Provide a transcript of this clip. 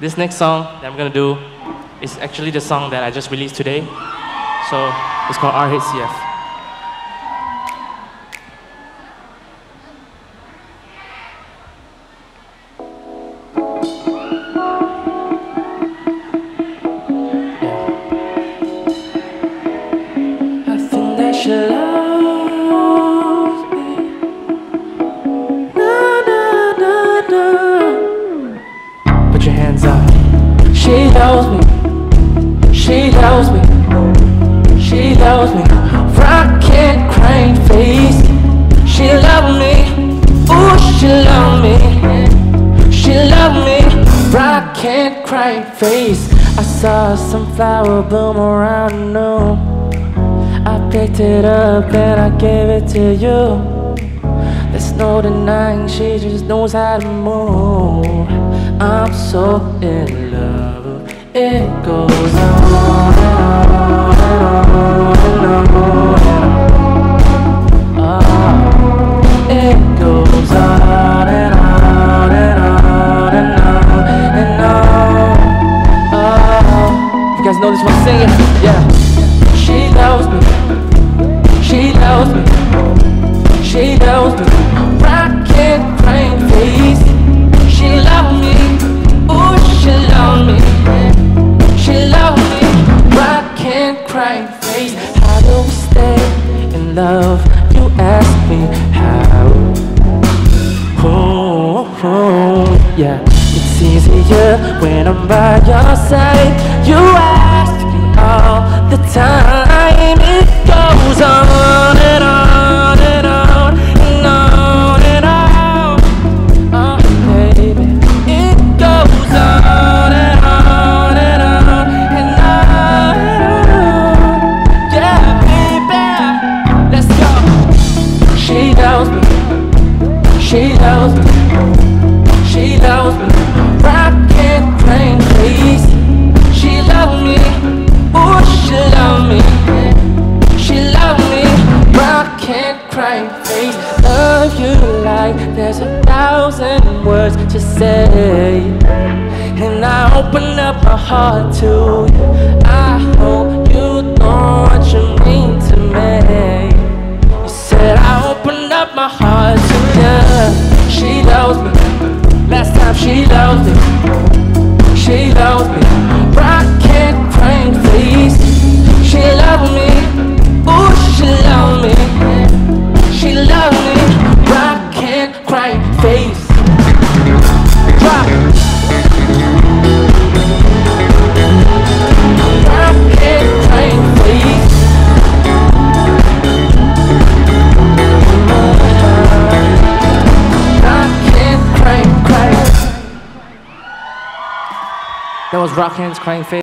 This next song that I'm gonna do is actually the song that I just released today. So it's called RHCF. I think that she loves me. Na, na, na, na. Put your hands up. She loves me. She loves me. She loves me. Rockin' crying face. She loves me. Ooh, she loves me. She loves me. Rockin' crying face. I saw a sunflower bloom around noon. I picked it up and I gave it to you. There's no denying she just knows how to move. I'm so in love. It goes on and on and on and on and on. Oh, it goes on and on and on and on and on. Oh, you guys know this one? Sing it, yeah. She loves me. She loves me. She loves me. Rockin' crying face. She loves me. Ooh, she loves me. She loves me. Rockin' crying face. How do we stay in love? You ask me how. Oh, yeah. It's easier when I'm by your side. You ask me all the time. It goes on and on and on and on and on. Oh, baby, it goes on and on and on and on and on. Yeah, baby, let's go. She loves me. She loves me. She loves me. Rockin' crying face. She loves me. Ooh, she loves me. She loves me. Rockin' crying face. Love you like there's 1,000 words to say. And I open up my heart to you. I hope you know what you mean to me. You said I opened up my heart to you. She loves me. Last time she loves me. She loves me. Rockin' crying face. She loves me. Ooh, she loves me. She loves me. Rockin' crying face. Drop. Rockin' crying face. Rockin' crying. That was Rockin's crying face.